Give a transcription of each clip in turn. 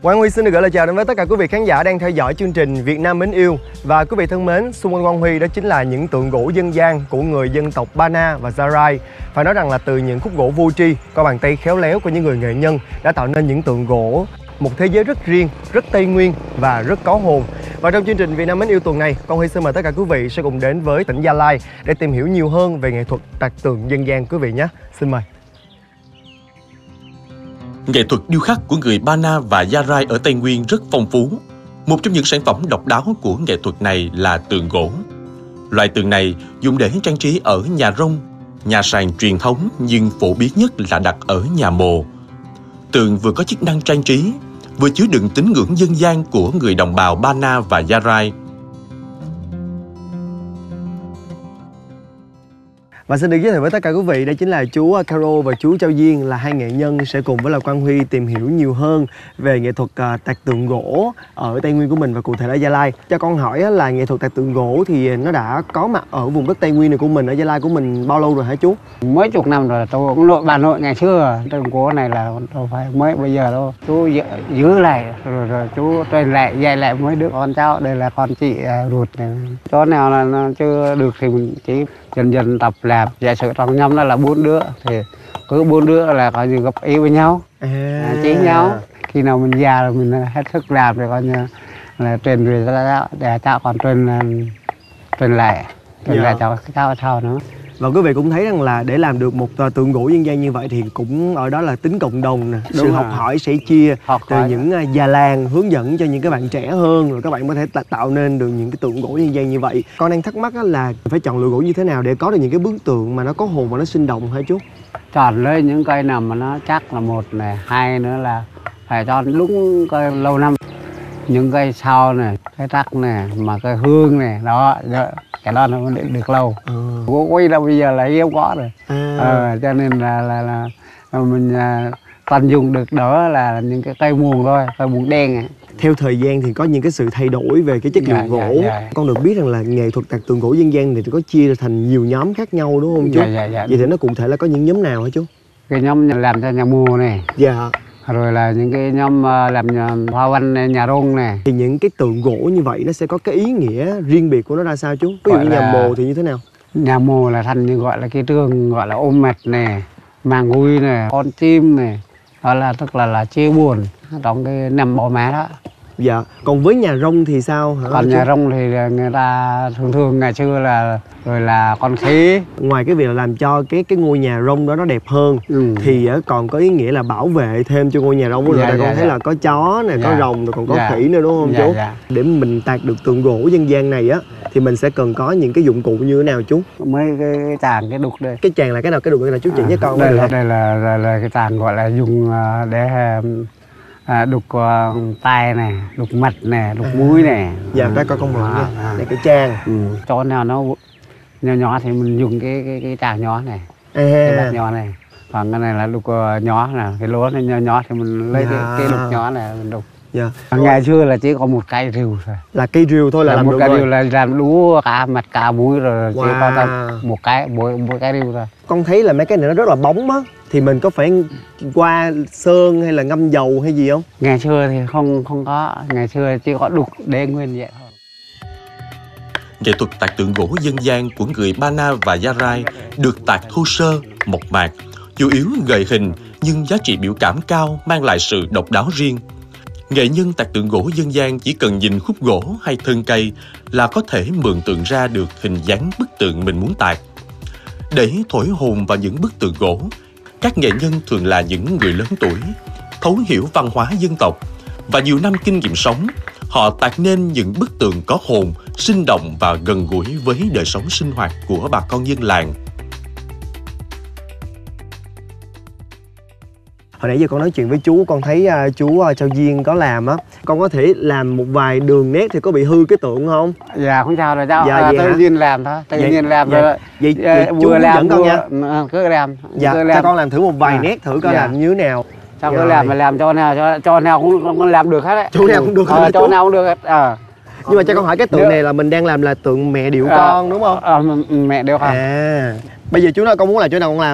Quang Huy xin được gửi lời chào đến với tất cả quý vị khán giả đang theo dõi chương trình Việt Nam mến yêu. Và quý vị thân mến, xung quanh Quang Huy đó chính là những tượng gỗ dân gian của người dân tộc Ba Na và Gia Rai. Phải nói rằng là từ những khúc gỗ vô tri, qua bàn tay khéo léo của những người nghệ nhân đã tạo nên những tượng gỗ một thế giới rất riêng, rất Tây Nguyên và rất có hồn. Và trong chương trình Việt Nam mến yêu tuần này, Quang Huy xin mời tất cả quý vị sẽ cùng đến với tỉnh Gia Lai để tìm hiểu nhiều hơn về nghệ thuật tạc tượng dân gian quý vị nhé. Xin mời. Nghệ thuật điêu khắc của người Ba Na và Gia Rai ở Tây Nguyên rất phong phú. Một trong những sản phẩm độc đáo của nghệ thuật này là tượng gỗ. Loại tượng này dùng để trang trí ở nhà rông, nhà sàn truyền thống nhưng phổ biến nhất là đặt ở nhà mồ. Tượng vừa có chức năng trang trí, vừa chứa đựng tín ngưỡng dân gian của người đồng bào Ba Na và Gia Rai. Và xin được giới thiệu với tất cả quý vị, đây chính là chú Caro và chú Châu Duyên, là hai nghệ nhân sẽ cùng với là Quang Huy tìm hiểu nhiều hơn về nghệ thuật tạc tượng gỗ ở Tây Nguyên của mình và cụ thể ở Gia Lai. Cho con hỏi là nghệ thuật tạc tượng gỗ thì nó đã có mặt ở vùng đất Tây Nguyên này của mình, ở Gia Lai của mình bao lâu rồi hả chú? Mấy chục năm rồi, tôi cũng bà nội ngày xưa tượng gỗ này là đâu phải mới bây giờ đâu. Chú giữ lại rồi chú truyền lại dạy lại mấy đứa con cháu. Đây là con chị ruột này. Chỗ nào là nó chưa được thì mình chỉ dần dần tập làm. Giả sử trong nhóm đó là 4 đứa thì cứ 4 đứa là coi như gặp ý với nhau, chí nhau. Khi nào mình già rồi mình hết sức làm thì coi như là truyền về để cháu còn truyền lại cho cháu sau nữa. Và quý vị cũng thấy rằng là để làm được một tượng gỗ dân gian như vậy thì cũng ở đó là tính cộng đồng nè, sự học hỏi sẻ chia từ những già làng hướng dẫn cho những cái bạn trẻ hơn, rồi các bạn có thể tạo nên được những cái tượng gỗ dân gian như vậy. Con đang thắc mắc là phải chọn lựa gỗ như thế nào để có được những cái bức tượng mà nó có hồn và nó sinh động hả chú? Chọn lấy những cây nào mà nó chắc là một này, hai nữa là phải chọn đúng cây lâu năm. Những cây sao này, cây tắc này, mà cây hương này, đó cái đó nó được lâu. Gỗ quay là bây giờ là hiếm có rồi. Cho nên là mình toàn dùng được đó là những cái cây muồng thôi, cây muồng đen này. Theo thời gian thì có những cái sự thay đổi về cái chất liệu gỗ. Con được biết rằng là nghệ thuật tạc tượng gỗ dân gian thì có chia thành nhiều nhóm khác nhau đúng không chú? Vậy thì nó cụ thể là có những nhóm nào hả chú? Cái nhóm làm cho nhà mùa này. Dạ. Rồi là những cái nhóm làm hoa văn nhà rông này. Thì những cái tượng gỗ như vậy nó sẽ có cái ý nghĩa riêng biệt của nó ra sao chú? Ví dụ như nhà mồ thì như thế nào? Nhà mồ là thành như gọi là cái trường gọi là ôm mạch này, màng gùi này, con chim này. Đó là tức là chia buồn trong cái nằm bò má đó. Dạ, còn với nhà rông thì sao hả? Còn nhà rông thì người ta thường ngày xưa là rồi là con khỉ. Ngoài cái việc là làm cho cái ngôi nhà rông đó nó đẹp hơn thì còn có ý nghĩa là bảo vệ thêm cho ngôi nhà rông rồi. Con thấy là có chó này, có rồng rồi còn có khỉ nữa đúng không chú? Để mình tạc được tượng gỗ dân gian này á thì mình sẽ cần có những cái dụng cụ như thế nào chú? Mấy cái tràng, cái đục đây. Cái tràng là cái nào? Cái đục là chú chỉ với con. Đây là cái tràng gọi là dùng để đục tai này, đục mặt này, đục mũi này. Dạ, ra coi con mượn nha. Đây cái trang. Chỗ nào nó nhỏ thì mình dùng cái tràng nhỏ này, cái bát nhỏ này. Còn cái này là đục nhỏ nè, cái lúa này nhỏ thì mình lấy cái đục nhỏ này mình đục. Dạ. Ngày xưa là chỉ có một cây rìu thôi. Là cây rìu thôi là làm một được cây rồi. Rìu là làm đủ cả mặt cả mũi rồi, chỉ có một cái mỗi cái rìu thôi. Con thấy là mấy cái này nó rất là bóng á, thì mình có phải qua sơn hay là ngâm dầu hay gì không? Ngày xưa thì không có, ngày xưa chỉ có đục để nguyên vậy thôi. Nghệ thuật tạc tượng gỗ dân gian của người Ba Na và Gia Rai được tạc thô sơ, mộc mạc, chủ yếu gợi hình nhưng giá trị biểu cảm cao, mang lại sự độc đáo riêng. Nghệ nhân tạc tượng gỗ dân gian chỉ cần nhìn khúc gỗ hay thân cây là có thể mường tượng ra được hình dáng bức tượng mình muốn tạc. Để thổi hồn vào những bức tượng gỗ, các nghệ nhân thường là những người lớn tuổi, thấu hiểu văn hóa dân tộc và nhiều năm kinh nghiệm sống. Họ tạc nên những bức tượng có hồn, sinh động và gần gũi với đời sống sinh hoạt của bà con dân làng. Hồi nãy giờ con nói chuyện với chú, con thấy chú Châu Duyên có làm á. Con có thể làm một vài đường nét thì có bị hư cái tượng không? Dạ không sao rồi cháu, tự nhiên làm thôi, tự nhiên làm rồi. Vậy chú hướng dẫn con nha. Cứ làm. Dạ, cho con làm thử một vài nét thử coi làm như thế nào. Cháu cứ làm mà làm cho nào cũng làm được hết đấy. Chỗ nào cũng được hết. Chỗ nào cũng được hết. Nhưng mà cho con hỏi cái tượng này là mình đang làm là tượng mẹ điệu con đúng không? Mẹ điệu con. Bây giờ chú nói con muốn làm chỗ nào con làm hả?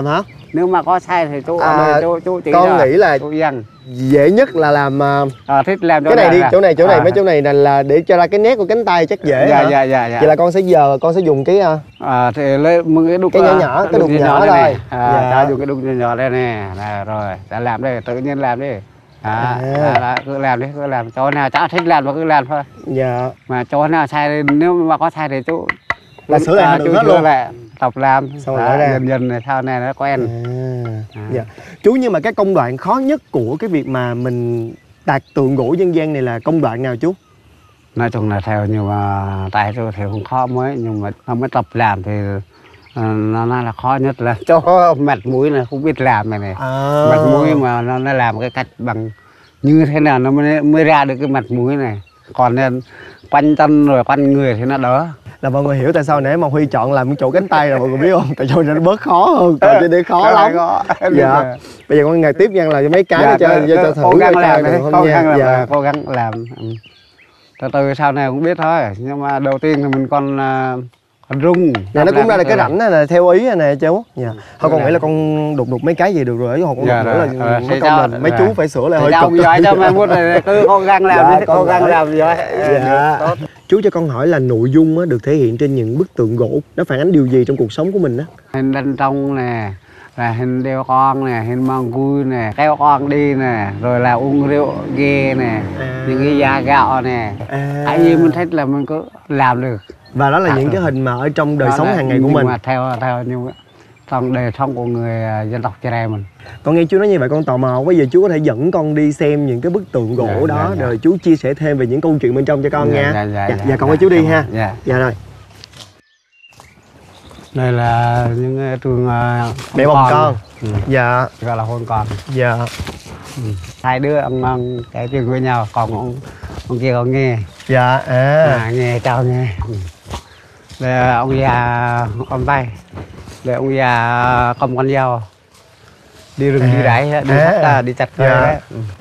Nếu mà có sai thì chú chú chỉ con cho, nghĩ là chú dần. dễ nhất là làm Thích làm cái này đi, chỗ này mấy à. chỗ này là để cho ra cái nét của cánh tay chắc dễ hả? Dạ. Vậy là con sẽ dùng cái Thì lấy cái đục cái nhỏ, cái đục nhỏ đây thôi. này. Dạ. Cháu dùng cái đục nhỏ đây nè, là rồi, đã làm đây, tự nhiên làm đi. Cứ làm đi, cứ làm. Chỗ nào cháu thích làm mà cứ làm thôi. Dạ. Mà chỗ nào sai, nếu mà có sai thì chú Là sửa lại được hết luôn. Lại, tập làm, xong rồi ra. dần này sau này nó quen. Dạ. Chú, nhưng mà cái công đoạn khó nhất của cái việc mà mình tạc tượng gỗ dân gian này là công đoạn nào chú? Nói chung là theo, nhưng mà tay tôi thì không khó mấy, nhưng mà nó mới tập làm thì nó là khó nhất là cho mặt mũi này không biết làm này. Mặt mũi mà nó làm cái cách bằng như thế nào nó mới ra được cái mặt mũi này. Còn nên quanh chân rồi quanh người thì nó đỡ. Là mọi người hiểu tại sao nãy mà Huy chọn làm cái chỗ cánh tay rồi mọi người biết không? Tại chỗ này nó bớt khó hơn, còn trên đây khó lắm. Dạ. Bây giờ con ngày tiếp nha, là mấy cái cho thử. Cố gắng làm, cố gắng làm. Từ từ sau này cũng biết thôi, nhưng mà đầu tiên thì mình còn rung. Dạ, nó cũng ra là cái rãnh này là theo ý này nè chú. Dạ. Thôi con nghĩ là con đục mấy cái gì được rồi, còn đục nữa là mất công mình. Mấy chú phải sửa lại hơi cực. Giỏi cho mai mốt này cứ cố gắng làm đi, cố gắng làm giỏi. Dạ. Chú cho con hỏi là nội dung được thể hiện trên những bức tượng gỗ nó phản ánh điều gì trong cuộc sống của mình á? Hình đánh trông nè, là hình đeo con nè, hình mang cui nè, kéo con đi nè, rồi là uống rượu ghê nè, những cái da gạo nè. Cái gì mình thích là mình cứ làm được. Và đó là những cái hình mà ở trong đời sống hàng ngày của mình. Mà theo nhưng trong đời sống của người dân tộc Chài mình. Con nghe chú nói như vậy con tò mò, bây giờ chú có thể dẫn con đi xem những cái bức tượng gỗ đó, rồi chú chia sẻ thêm về những câu chuyện bên trong cho con nha. Dạ, con với chú đi ha. Dạ rồi. Đây là những trường mẹ bồng con. Dạ. Gọi là hôn con. Dạ. Hai đứa ông kể chuyện với nhau, còn ông kia còn nghe. Dạ. Nghe chào nghe. Đây ông già ôm tay. Đây ông già cầm con dao đi rừng đi rải, đi chặt cây đấy.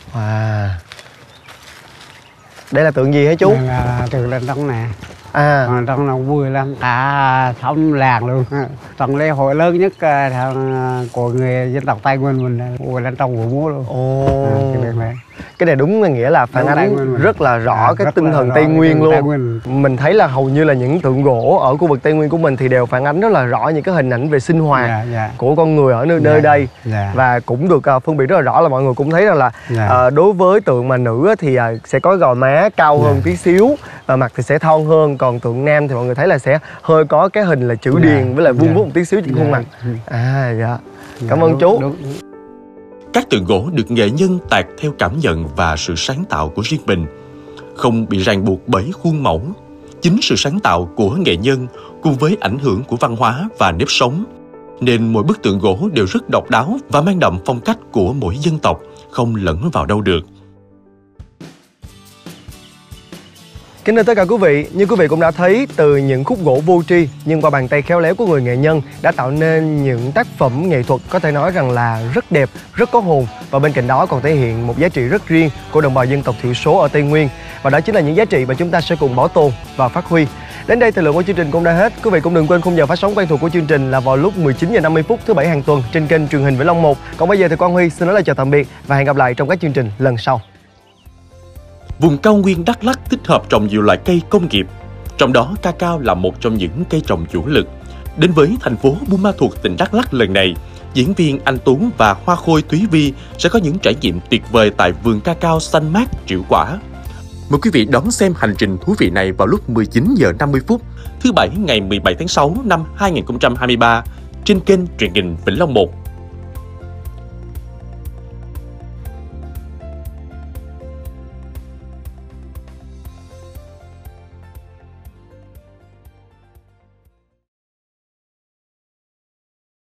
Đây là tượng gì hả chú? Đây là tượng lên trống nè. Trong nó vui lắm, cả xóm làng luôn. Trong lễ hội lớn nhất của người dân tộc Tây Nguyên mình, vui lên trong vụ múa luôn. Cái này đúng là nghĩa là phản ánh rất là rõ cái tinh thần Tây Nguyên luôn. Mình thấy là hầu như là những tượng gỗ ở khu vực Tây Nguyên của mình thì đều phản ánh rất là rõ những cái hình ảnh về sinh hoạt của con người ở nơi đây. Và cũng được phân biệt rất là rõ, là mọi người cũng thấy rằng là đối với tượng mà nữ thì sẽ có gò má cao hơn tí xíu và mặt thì sẽ thon hơn, còn tượng nam thì mọi người thấy là sẽ hơi có cái hình là chữ điền với lại vuông vút một tí xíu trên khuôn mặt. Cảm ơn chú. Các tượng gỗ được nghệ nhân tạc theo cảm nhận và sự sáng tạo của riêng mình, không bị ràng buộc bởi khuôn mẫu. Chính sự sáng tạo của nghệ nhân cùng với ảnh hưởng của văn hóa và nếp sống, nên mỗi bức tượng gỗ đều rất độc đáo và mang đậm phong cách của mỗi dân tộc, không lẫn vào đâu được. Kính thưa tất cả quý vị, như quý vị cũng đã thấy, từ những khúc gỗ vô tri nhưng qua bàn tay khéo léo của người nghệ nhân đã tạo nên những tác phẩm nghệ thuật có thể nói rằng là rất đẹp, rất có hồn, và bên cạnh đó còn thể hiện một giá trị rất riêng của đồng bào dân tộc thiểu số ở Tây Nguyên. Và đó chính là những giá trị mà chúng ta sẽ cùng bảo tồn và phát huy. Đến đây thời lượng của chương trình cũng đã hết. Quý vị cũng đừng quên khung giờ phát sóng quen thuộc của chương trình là vào lúc 19h50 thứ Bảy hàng tuần trên kênh truyền hình Vĩnh Long 1. Còn bây giờ thì Quang Huy xin nói lời chào tạm biệt và hẹn gặp lại trong các chương trình lần sau. Vùng cao nguyên Đắk Lắk tích hợp trồng nhiều loại cây công nghiệp, trong đó cacao là một trong những cây trồng chủ lực. Đến với thành phố Buôn Ma Thuột, tỉnh Đắk Lắk lần này, diễn viên Anh Tú và Hoa Khôi Thúy Vi sẽ có những trải nghiệm tuyệt vời tại vườn cacao xanh mát triệu quả. Mời quý vị đón xem hành trình thú vị này vào lúc 19h50 thứ Bảy ngày 17 tháng 6 năm 2023 trên kênh truyền hình Vĩnh Long 1.